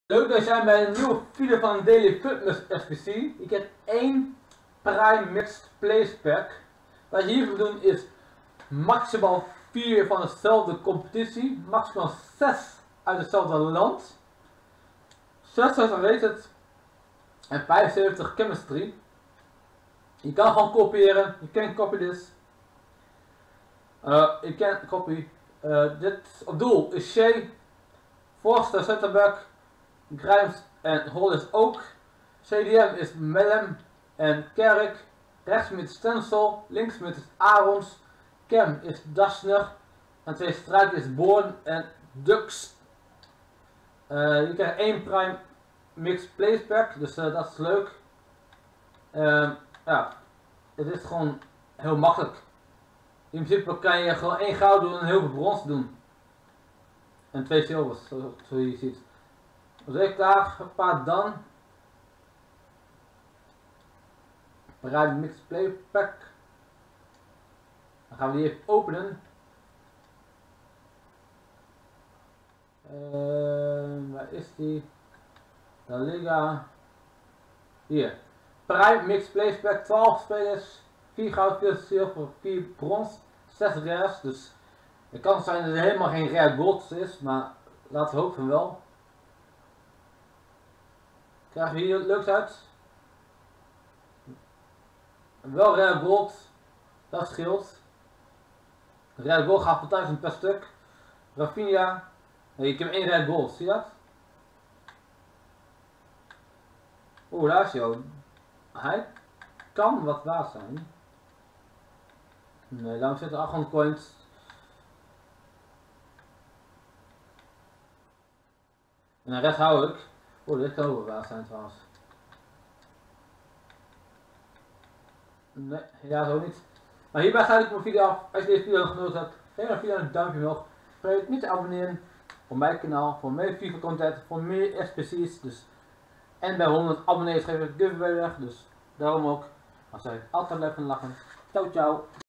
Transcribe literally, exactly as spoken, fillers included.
Leuk dat je zijn bij een nieuwe video van Daily Fitness S P C. Ik heb één Prime Mixed Place Pack. Wat je hiervoor doen is maximaal vier van dezelfde competitie, maximaal zes uit hetzelfde land, zesenzestig rated en vijfenzeventig chemistry. Je kan gewoon kopiëren, je kan copy this. Uh, je kan copy. Uh, dit op doel is Shea, Forster, Centerback, Grimes en Hollis ook. C D M is Mellem en Kerk. Rechts met Stencil, links met Arons. Cam is Dashner. En twee strijken is Born en Dux. Uh, je krijgt één Prime Mixed Place Pack, dus uh, dat is leuk. Uh, ja, het is gewoon heel makkelijk. In principe kan je gewoon één goud doen en heel veel brons doen. En twee zilvers, zo, zo je ziet. Dus ik klaar, gepaard dan. Prime Mixed Play Pack. Dan gaan we die even openen. Uh, waar is die? La Liga. Hier. Prime Mixed Play Pack, twaalf spelers. vier goud, vier zilver, vier brons, zes rares. Dus het kan zijn dat er helemaal geen rare gold is, maar laten we hopen van wel. Krijgen we hier leuks uit. Wel rare gold, dat scheelt. Rare gold gaat voor duizend per stuk. Rafinha, nee, ik heb één rare gold, zie je dat? Oeh, daar is hij al. Hij kan wat waard zijn. Nee, daarom zitten achthonderd coins. En de rest hou ik. Oeh, dit kan ook wel waard zijn trouwens. Nee, helaas ook niet. Maar hierbij sluit ik mijn video af. Als je deze video genoten hebt, geef mijn video een duimpje omhoog. Vergeet niet te abonneren op mijn kanaal voor meer FIFA content, voor meer S P C's. Dus. En bij honderd abonnees geef ik een giveaway weg. Dus daarom ook. Als je altijd blijft lachen. Ciao ciao.